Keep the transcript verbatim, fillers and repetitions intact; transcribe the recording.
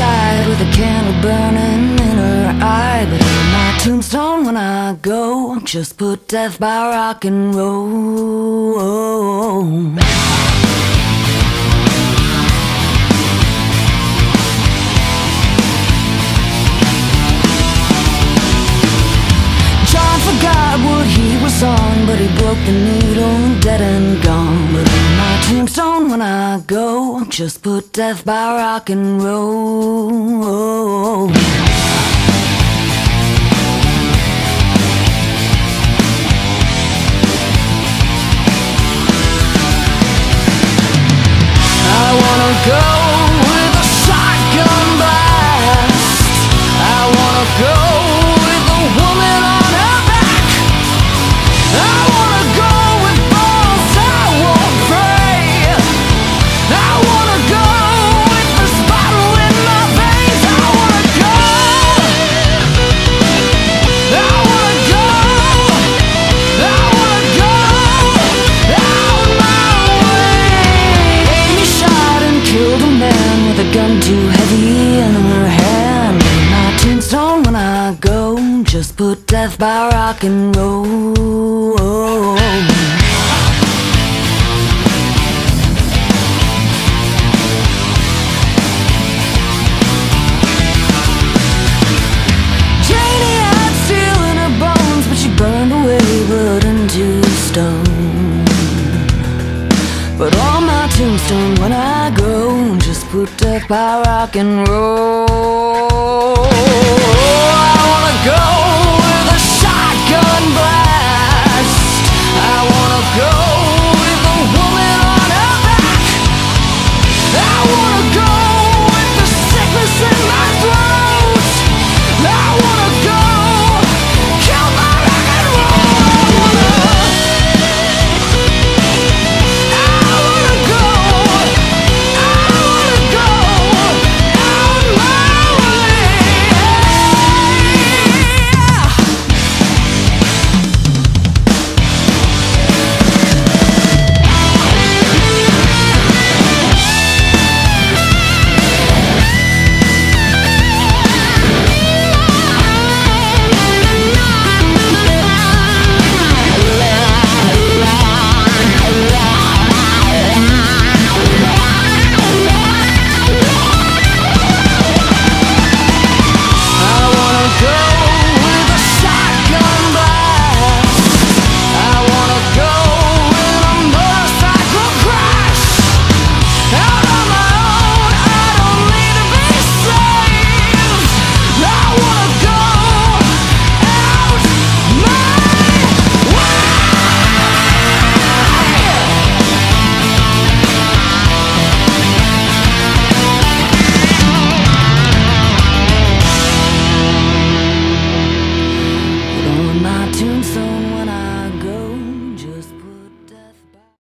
side with a candle burning in her eye. But on my tombstone when I go, just put death by rock and roll. John forgot what he was on, but he broke the needle, dead and gone. But on my tombstone when I go, just put death by rock and roll. I wanna go with a shotgun blast. I wanna go with a woman on her back. I wanna go with balls I won't pray. I wanna go with this bottle in my veins. I wanna go. I wanna go. I wanna go out my way. Amy shot and killed a man with a gun too heavy in her hand. On my tombstone when I go, just put death by rock and roll. Janie had steel in her bones, but she burned away blood into stone. But on my tombstone when I go, just put death by rock and roll. I wanna go with a shotgun blast. I wanna go